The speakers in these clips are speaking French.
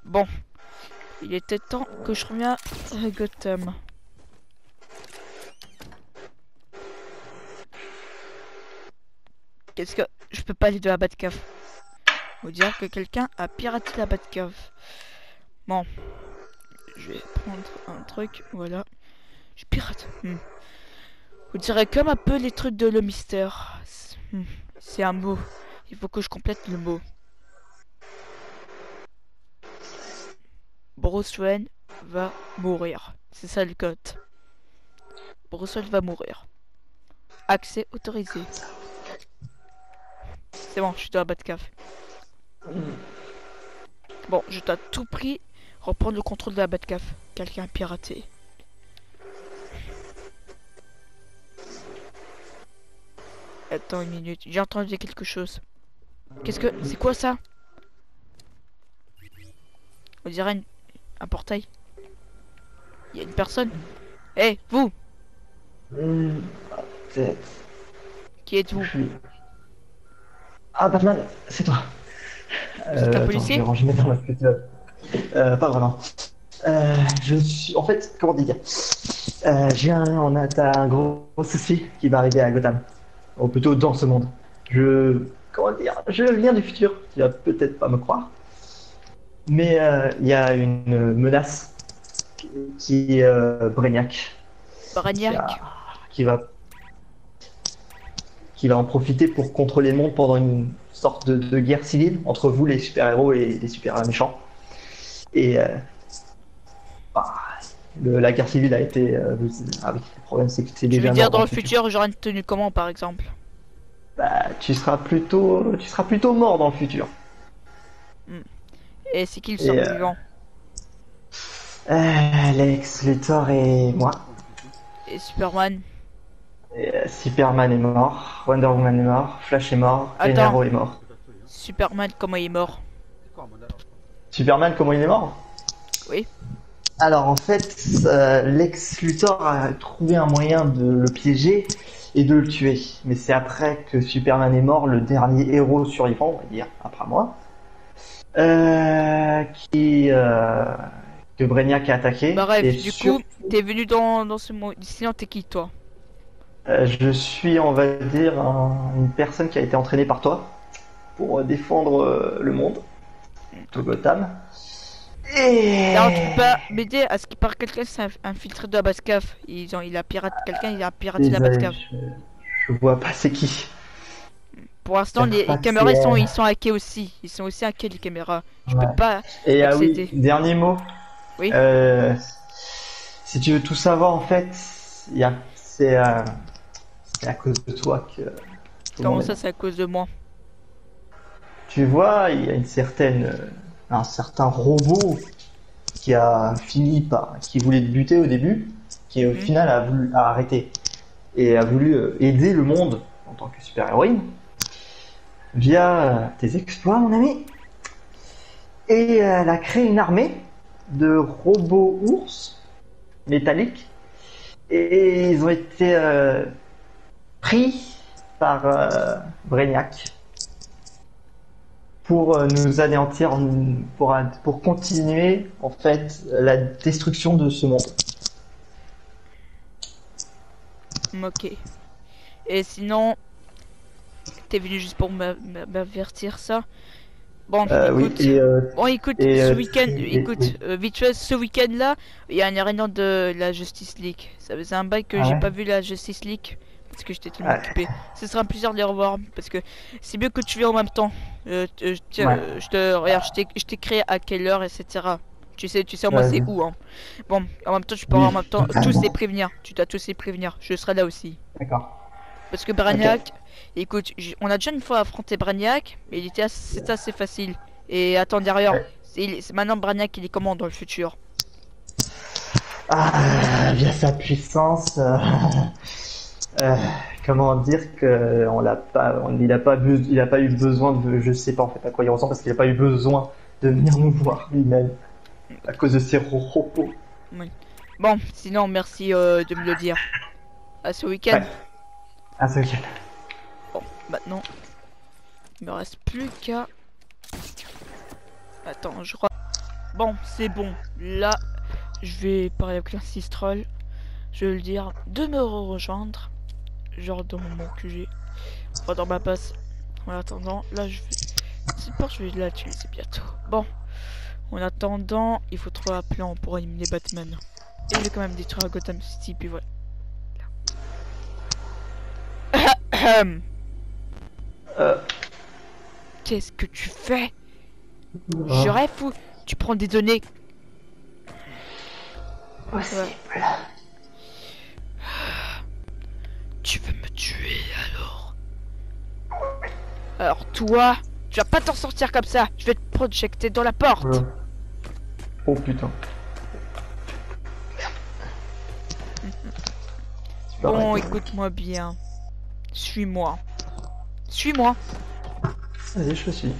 Bon, il était temps que je revienne à Gotham. Qu'est-ce que... Je peux pas aller de la Batcave. On dirait que quelqu'un a piraté la Batcave. Bon, je vais prendre un truc, voilà. Je pirate. On dirait comme un peu les trucs de le mystère. C'est un mot. Il faut que je complète le mot. Bruce Wayne va mourir. C'est ça le code. Bruce Wayne va mourir. Accès autorisé. C'est bon, je suis dans la Batcave. Bon, je dois à tout prix reprendre le contrôle de la Batcave. Quelqu'un a piraté. Attends une minute, j'ai entendu quelque chose. Qu'est-ce que... C'est quoi ça? On dirait un portail. Il y a une personne. Eh, vous! C'est... Qui êtes-vous? Ah, Batman, c'est toi. Vous êtes un Attends, je vais policier? ranger mes dans la flûte. Pas vraiment. Je suis... En fait, comment dire t'as un gros souci qui va arriver à Gotham. Ou plutôt dans ce monde. Comment dire? Je viens du futur. Tu vas peut-être pas me croire. Mais il y a une menace qui est Brainiac. Qui, a- Baragnac. qui va qui va en profiter pour contrôler le monde pendant une sorte de guerre civile entre vous, les super-héros, et les super méchants. Et bah, la guerre civile a été... avec le problème, c'est que c'est Tu veux déjà dire mort dans dans le le futur. futur, j'aurai une tenue comment par exemple? Bah, tu seras plutôt mort dans le futur. Et c'est qui le Et survivant? Lex Luthor et moi. Et Superman? Et, Superman est mort, Wonder Woman est mort, Flash est mort, Green Attends, Arrow est mort. Superman comment il est mort? Superman, comment il est mort? Oui. Alors en fait, Lex Luthor a trouvé un moyen de le piéger et de le tuer. Mais c'est après que Superman est mort, le dernier héros survivant, on va dire, après moi, qui que Brainiac a attaqué. Bah Et bref, du coup, t'es venu dans ce monde. Sinon, t'es qui toi? je suis, on va dire, une personne qui a été entraînée par toi pour défendre le monde, tout Gotham. Et Alors, tu peux pas m'aider à ce qu'il paraît quelqu'un s'est infiltré de la Batcave. Il a piraté quelqu'un, il a piraté la désolé, Batcave. je vois pas c'est qui. Pour l'instant, J'espère les pas que caméras c'est ils elle. sont hackés aussi. Ils sont aussi hackés les caméras. Je peux Ouais. pas Et ah oui, accéder. dernier mot. Oui. Euh, Si tu veux tout savoir, en fait, c'est à cause de toi que tout le Comment monde est ça, mort. c'est à cause de moi? Tu vois, il y a un certain robot qui voulait te buter au début, qui au Mhm. final a arrêté et a voulu aider le monde en tant que super-héroïne via tes exploits, mon ami. Et elle a créé une armée de robots ours métalliques et ils ont été pris par Brainiac pour nous anéantir, pour continuer en fait la destruction de ce monde. Ok. Et sinon, t'es venu juste pour m'avertir ça. Bon, Oui, écoute. Bon, écoute, ce week-end, écoute, vite fait, ce week-end-là, il y a une réunion de la Justice League. Ça faisait un bail que ah j'ai ouais, pas vu la Justice League parce que j'étais tellement ouais, occupé. Ce sera un plaisir de les revoir parce que c'est mieux que tu viennes en même temps. Tiens, ouais, regarde, je t'ai créé à quelle heure, etc. Tu sais, moi c'est vas-y, où, hein. Bon, en même temps, tu pourras en oui, même temps tous les totalement, prévenir. Tu dois tous les prévenir. Je serai là aussi. d'accord, Parce que ok. Bragnac, écoute, on a déjà une fois affronté Bragnac, mais c'était assez facile. Et attends, derrière, Ouais. c'est maintenant Bragnac, il est comment dans le futur? Via sa puissance, euh, comment dire que il a pas eu besoin de, je sais pas en fait à quoi il ressemble parce qu'il a pas eu besoin de venir nous voir lui-même à cause de ses robots. Oui. Bon, sinon, merci de me le dire. À ce week-end. Ouais, à ce week-end. Bon, maintenant, il me reste plus qu'à... Attends, je crois... Bon, c'est bon. Là, je vais parler avec l'insistrol. Je vais lui dire de me rejoindre. Genre dans mon QG. Enfin, dans ma passe. En attendant, là, je vais... C'est pas, je vais la tuer, c'est bientôt. Bon. En attendant, il faut trouver un plan pour éliminer Batman. Et je vais quand même détruire Gotham City, puis voilà. Qu'est-ce que tu fais? Je rêve ou tu prends des données? Possible. Tu veux me tuer alors? Alors toi, tu vas pas t'en sortir comme ça. Je vais te projecter dans la porte. Oh putain. Bon, écoute-moi bien. Suis-moi. Suis-moi. Vas-y, je te suis.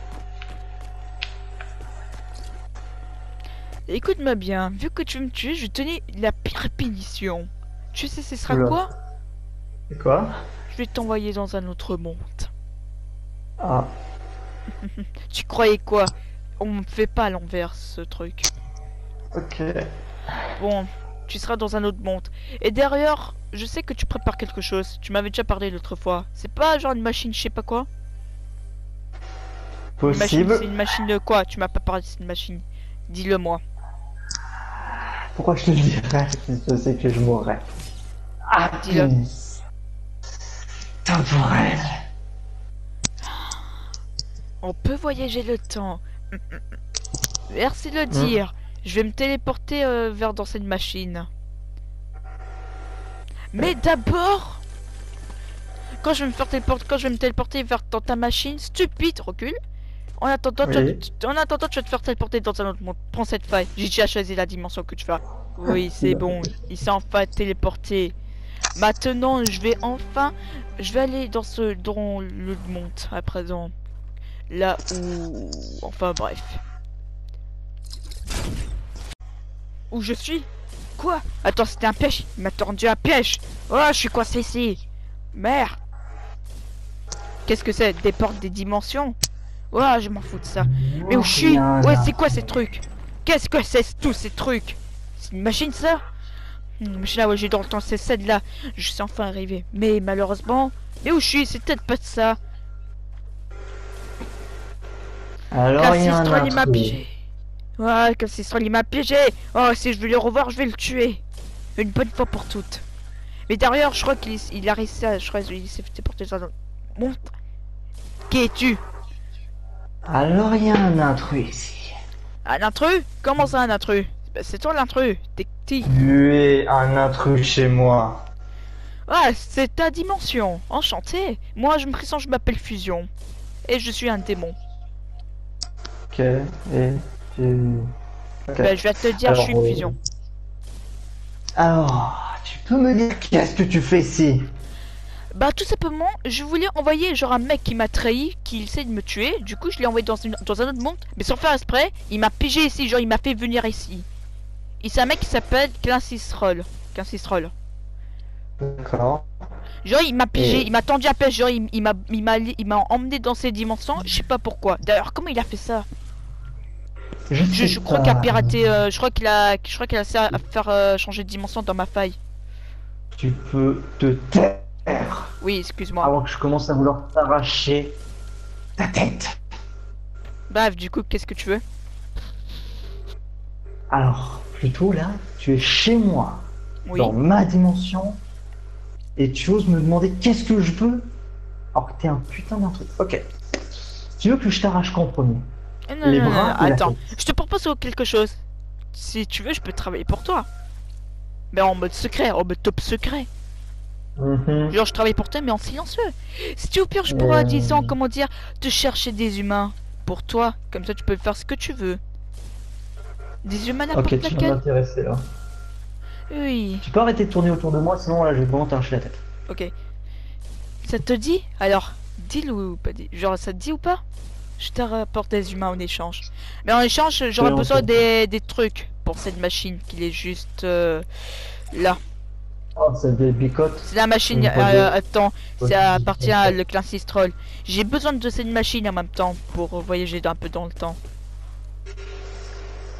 Écoute-moi bien. Vu que tu veux me tuer, je vais te donner la pire punition. Tu sais ce sera Oula. quoi? C'est quoi? Je vais t'envoyer dans un autre monde. Ah. Tu croyais quoi? On me fait pas à l'envers ce truc. Ok. Bon, tu seras dans un autre monde. Et derrière, je sais que tu prépares quelque chose. Tu m'avais déjà parlé l'autre fois. C'est pas genre une machine, je sais pas quoi? Possible. C'est une machine de quoi? Tu m'as pas parlé de cette machine. Dis-le moi. Pourquoi je te le dirais si je sais que je mourrais? Ah, Dis-le. Temporel. On peut voyager le temps. Merci de le dire. Je vais me téléporter vers dans cette machine. Mais d'abord, quand je vais me téléporter vers dans ta machine, stupide, recule. En attendant, Oui. tu vas te faire téléporter dans un autre monde. Prends cette faille. J'ai déjà choisi la dimension que tu vas. Oui, c'est bon. Il s'est enfin téléporté. Maintenant, je vais aller dans le monde à présent. Là où, enfin bref. Où je suis? Quoi? Attends, c'était un piège. Il m'a tendu un piège. Oh, je suis coincé ici. Merde. Qu'est-ce que c'est? Des portes des dimensions? Oh, je m'en fous de ça. Mais où je suis? Ouais, c'est quoi ces trucs? Qu'est-ce que c'est tous ces trucs? C'est une machine ça? Une machine là, ouais, j'ai dans le temps, c'est celle-là. Je suis enfin arrivé. Mais malheureusement, mais où je suis? C'est peut-être pas de ça. Alors il y a un Cassistrol, il m'a intrus. piégé. Ouais, Cassistrol, il m'a piégé. Oh, si je veux le revoir, je vais le tuer. Une bonne fois pour toutes. Mais derrière, je crois qu'il a réussi à... Je crois qu'il s'est fait porter dans un monde. Qui es-tu? Alors il y a un intrus ici. Un intrus? Comment ça, un intrus? C'est toi l'intrus. T'es qui? Tu es un intrus chez moi. Ah, c'est ta dimension. Enchanté. Moi, je me présente, je m'appelle Fusion. Et je suis un démon. Ok, et tu... Ok. Ben, je vais te dire, je suis une fusion. Alors, tu peux me dire qu'est-ce que tu fais ici? Bah, tout simplement, je voulais envoyer genre un mec qui m'a trahi, qui essaie de me tuer. Du coup, je l'ai envoyé dans un autre monde. Mais sans faire exprès, il m'a piégé ici. Genre, il m'a fait venir ici. Et c'est un mec qui s'appelle Cassistrol. D'accord. Genre, il m'a piégé, Et- il m'a tendu à piège. Genre, il m'a emmené dans ces dimensions. Je sais pas pourquoi. D'ailleurs, comment il a fait ça? Je crois qu'il a piraté. Je crois qu'il a essayé à faire changer de dimension dans ma faille. Tu peux te taire Oui, excuse-moi. avant que je commence à vouloir t'arracher ta tête. Bref, du coup, qu'est-ce que tu veux? Alors, plutôt là, tu es chez moi, Oui. dans ma dimension, et tu oses me demander qu'est-ce que je veux, alors que t'es un putain d'un truc. Ok. Tu veux que je t'arrache quoi en premier? Non, Les non, bras non, ou la attends. tête? Je te propose quelque chose. Si tu veux, je peux travailler pour toi. Mais en mode secret, en mode top secret. Mhm. Genre, je travaille pour toi, mais en silencieux. Si tu veux, au pire, je pourrais, disons, comment dire, te chercher des humains pour toi. Comme ça, tu peux faire ce que tu veux. Des humains n'importe Ok, tu vas laquelle. m'intéresser là. Oui, Tu peux arrêter de tourner autour de moi, sinon là je vais vraiment t'arracher la tête. ok. Ça te dit? Alors, dis-le ou pas dit. Genre, ça te dit ou pas? Je te rapporte des humains en échange. Mais en échange, j'aurais Oui, besoin ok. des trucs pour cette machine qui est juste là. Oh, c'est des bicottes. C'est la machine, Une fois de- attends, Ouais, ça c'est appartient à le Classistrol. J'ai besoin de cette machine en même temps pour voyager un peu dans le temps.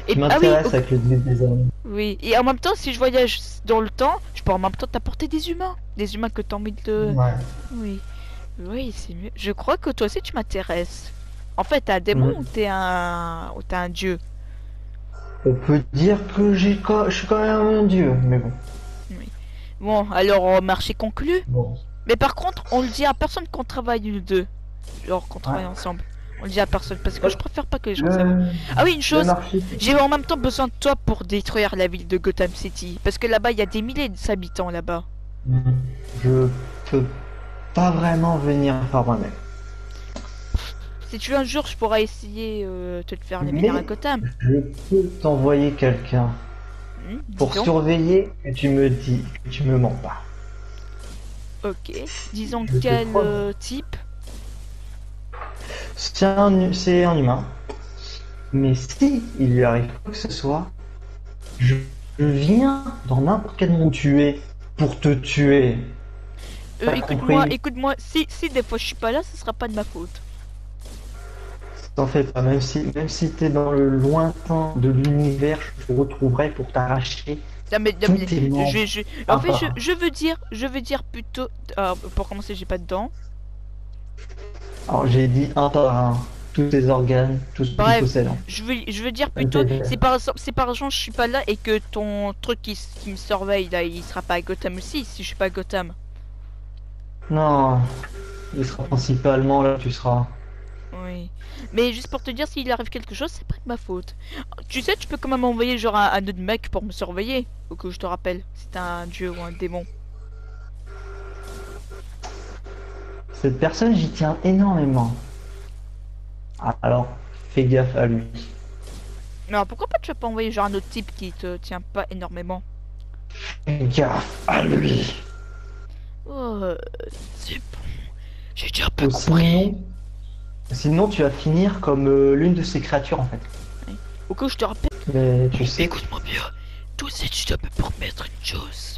Et Tu ah oui, m'intéresses avec le guide des armes. oui. Et en même temps, si je voyage dans le temps, je peux en même temps t'apporter des humains que t'as envie de. Ouais. Oui, oui, c'est mieux. Je crois que toi aussi tu m'intéresses. En fait, t'es un démon Mm. ou t'es un dieu? On peut dire que je suis quand même un dieu, mais bon. Oui. Bon, alors marché conclu. Bon. Mais par contre, on le dit à personne qu'on travaille nous deux. Genre qu'on travaille Ouais. ensemble. On le dit à personne parce que je préfère pas que les gens savent. Le, Ah oui, une le chose, marché. j'ai en même temps besoin de toi pour détruire la ville de Gotham City. Parce que là-bas, il y a des milliers d'habitants là-bas. Mm. Je peux pas vraiment venir par moi-même. Si tu veux un jour, je pourrais essayer de te faire Mais venir à Gotham. je peux t'envoyer quelqu'un Dis pour donc. surveiller que tu me dis que tu me mens pas. Ok. Disons Je te quel promets. type. C'est un humain. Mais si il lui arrive quoi que ce soit, je, je viens dans n'importe quel monde où tu es pour te tuer. T'as Écoute-moi, compris? écoute-moi. Si des fois je suis pas là, ce sera pas de ma faute. T'en fais pas, même si t'es dans le lointain de l'univers, je te retrouverai pour t'arracher Non, tous mais, tes membres. en Un fait, par un. je veux dire plutôt. Pour commencer, j'ai pas de dents. Alors j'ai dit un par un, tous tes organes, tout ce que tu Bref, possèdes. Hein. je veux dire Même plutôt, tes vers. si par exemple je suis pas là et que ton truc qui me surveille là, il sera pas à Gotham aussi, si je suis pas à Gotham. Non, il sera principalement là, tu seras. Oui. Mais juste pour te dire, s'il arrive quelque chose, c'est pas de ma faute. Tu sais, tu peux quand même envoyer genre un autre mec pour me surveiller, au que je te rappelle, si t'es un dieu ou un démon. Cette personne, j'y tiens énormément. Ah, alors, fais gaffe à lui. Non, pourquoi pas tu vas pas envoyer genre un autre type qui te tient pas énormément? Fais gaffe à lui. Oh, c'est bon. J'ai déjà un peu Ou compris. sinon, tu vas finir comme l'une de ces créatures en fait. Au que je te rappelle. Mais tu Bon, sais. écoute-moi bien. Toi aussi, tu dois me promettre une chose.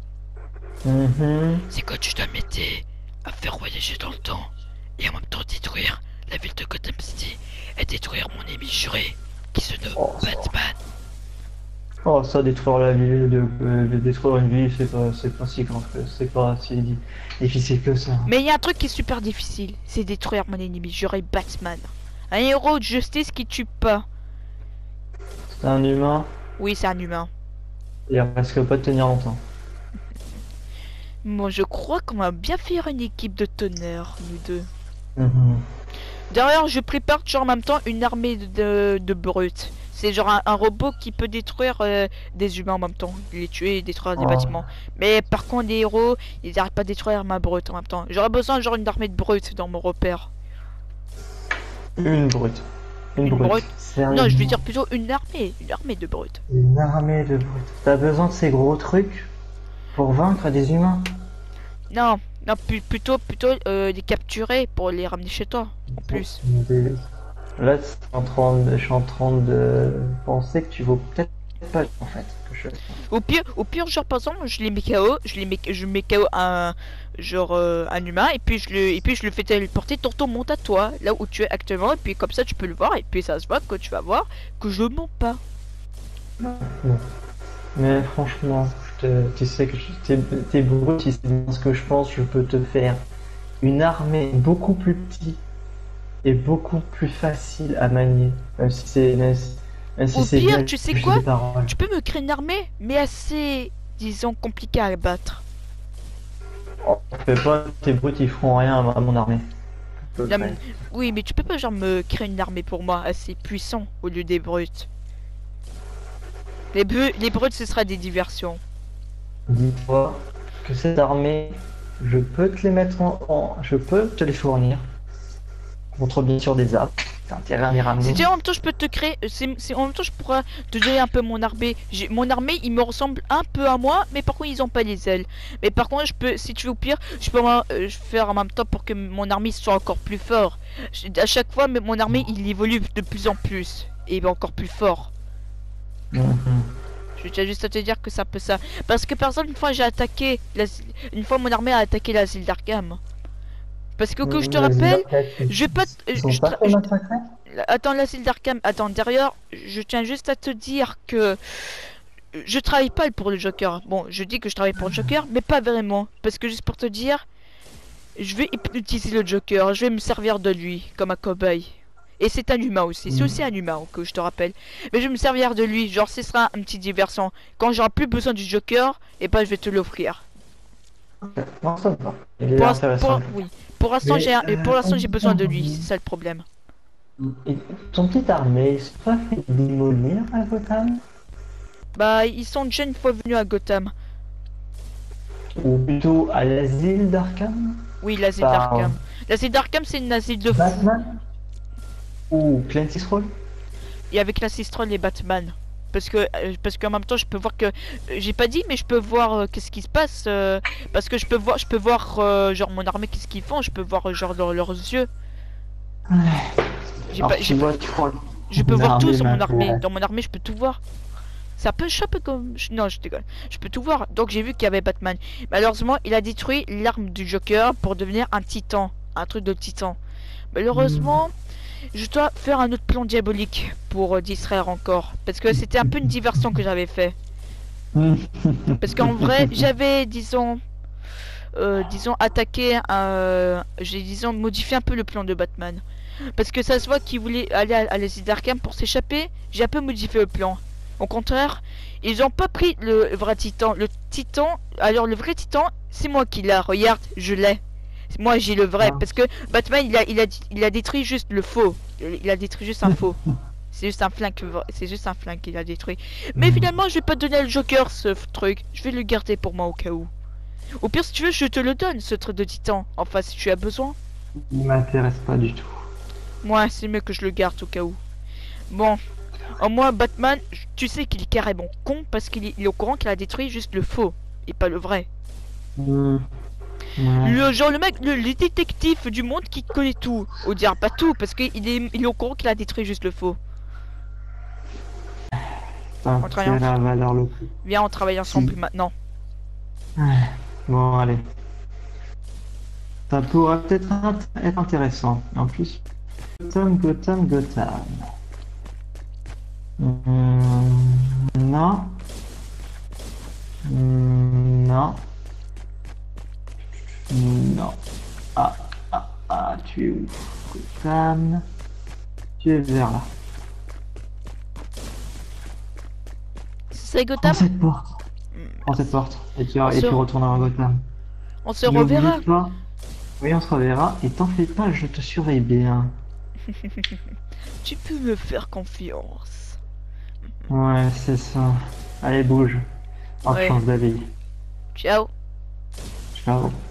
Mhm. C'est que tu dois m'aider à faire voyager dans le temps et en même temps détruire la ville de Gotham City et détruire mon ennemi juré qui se nomme Oh, Batman. oh, ça, détruire la ville, détruire une ville, c'est pas si grand que, c'est pas si difficile que ça. Mais il y a un truc qui est super difficile, c'est détruire mon ennemi juré Batman. Un héros de justice qui tue pas. C'est un humain, Oui, c'est un humain. il risque pas de tenir longtemps. Moi, je crois qu'on va bien faire une équipe de tonnerre, nous deux. Mhm. D'ailleurs, je prépare genre en même temps une armée de brutes. C'est genre un robot qui peut détruire des humains en même temps, les tuer et détruire des Oh, bâtiments. Mais par contre, les héros, ils arrêtent pas de détruire ma brute en même temps. J'aurais besoin genre une armée de brutes dans mon repère. une brute. Une Une brute. brute? Non, je veux Sérieusement. dire plutôt une armée de brutes. Une armée de brutes. T'as besoin de ces gros trucs pour vaincre des humains? Non, non, les capturer pour les ramener chez toi, en plus. Là, je suis en train de penser que tu vaux peut-être pas en fait. Au pire, genre par exemple, je les mets KO, je mets KO un humain et puis je le fais téléporter. Tonton monte à toi, là où tu es actuellement et puis comme ça tu peux le voir et puis ça se voit que tu vas voir que je mens pas. Bon. Mais franchement, tu sais que t'es brut, si c'est bien ce que je pense, je peux te faire une armée beaucoup plus petite et beaucoup plus facile à manier. Même si Au c'est pire, bien tu sais juste quoi? des paroles. Tu peux me créer une armée, mais assez, disons, compliquée à battre. Oh, fais pas, tes brutes ils feront rien à mon armée. À peu Non, près. oui, mais tu peux pas genre me créer une armée pour moi assez puissant au lieu des brutes. Les brutes, ce sera des diversions. Dis-toi que cette armée, je peux te les mettre je peux te les fournir. Contre bien sûr des armes. T'as intérêt à les ramener. C'est en même temps je peux te créer, en même temps je pourrais te donner un peu mon armée. Mon armée il me ressemble un peu à moi, mais par contre ils ont pas les ailes. Mais par contre je peux, si tu veux au pire, je peux faire en même temps pour que mon armée soit encore plus fort. À chaque fois mon armée il évolue de plus en plus et il est encore plus fort. Mhm. Je tiens juste à te dire que c'est un peu ça. Parce que par exemple une fois j'ai attaqué, une fois mon armée a attaqué l'asile d'Arkham. Parce que je te Vas-y, rappelle, Arcade, je vais pas, ils sont pas fait massacrer? Attends, l'asile d'Arkham. Attends, derrière, je tiens juste à te dire que je travaille pas pour le Joker. Bon, je dis que je travaille pour le Joker, mais pas vraiment. Parce que juste pour te dire, je vais hypnotiser le Joker. Je vais me servir de lui comme un cobaye. Et c'est un humain aussi. C'est aussi un humain que je te rappelle. Mais je vais me servir de lui. Genre, ce sera un petit diversion. Quand j'aurai plus besoin du Joker, et ben je vais te l'offrir. Non, ça va. Il est intéressant. Oui. Pour l'instant, j'ai besoin de lui. C'est ça le problème. Et ton petit armée, c'est pas fait démolir à Gotham? Bah, ils sont déjà une fois venus à Gotham. Ou plutôt à l'asile d'Arkham? Oui, l'asile Par d'Arkham. L'asile d'Arkham, c'est une asile de fous. Batman? Ou Clancy's Roll? Et avec l'assistant et Batman. Parce qu'en même temps, je peux voir que j'ai pas dit, mais je peux voir qu'est-ce qui se passe. Parce que je peux voir genre mon armée, qu'est-ce qu'ils font. Je peux voir genre dans leurs yeux. Alors, tu vois, tu crois Je peux voir tout sur mon armée. m'intéresse. Dans mon armée, je peux tout voir. C'est un peu chapeau comme. Non, je déconne. Je peux tout voir. Donc j'ai vu qu'il y avait Batman. Malheureusement, il a détruit l'arme du Joker pour devenir un titan. Un truc de titan. Malheureusement, je dois faire un autre plan diabolique pour distraire encore. Parce que c'était un peu une diversion que j'avais fait. Parce qu'en vrai, j'avais, disons, attaqué. J'ai, disons, modifié un peu le plan de Batman. Parce que ça se voit qu'il voulait aller à l'asile d'Arkham pour s'échapper. J'ai un peu modifié le plan. Au contraire, ils ont pas pris le vrai titan. Le titan, alors le vrai titan, c'est moi qui l'ai. Regarde, je l'ai. Moi j'ai le vrai. Parce que Batman, il a détruit juste le faux. Il a détruit juste un faux. C'est juste un flingue, qu'il a détruit. Mais finalement, je vais pas donner le Joker ce truc. Je vais le garder pour moi au cas où. Au pire, si tu veux, je te le donne, ce truc de titan. Enfin, si tu as besoin. Il m'intéresse pas du tout. Moi, c'est mieux que je le garde au cas où. Bon. Au moins, Batman, tu sais qu'il est carrément con parce qu'il est au courant qu'il a détruit juste le faux et pas le vrai. Ouais. Le mec, le détective du monde qui connaît tout. Ou dire pas tout parce qu'il est au courant qu'il a détruit juste le faux. Ça On travaille va valoir le coup. Viens, on travaille ensemble maintenant. Bon, allez. Ça pourra peut-être être intéressant. En plus, Gotham. Non. Non. Non. Tu es où? Gotham. Tu es vers là. C'est Gotham. Prends cette porte. Et tu retourneras à Gotham. On se reverra. Pas. Oui, on se reverra. Et t'en fais pas, je te surveille bien. Tu peux me faire confiance. Ouais, c'est ça. Allez, bouge. On change d'avis. Ciao. Ciao.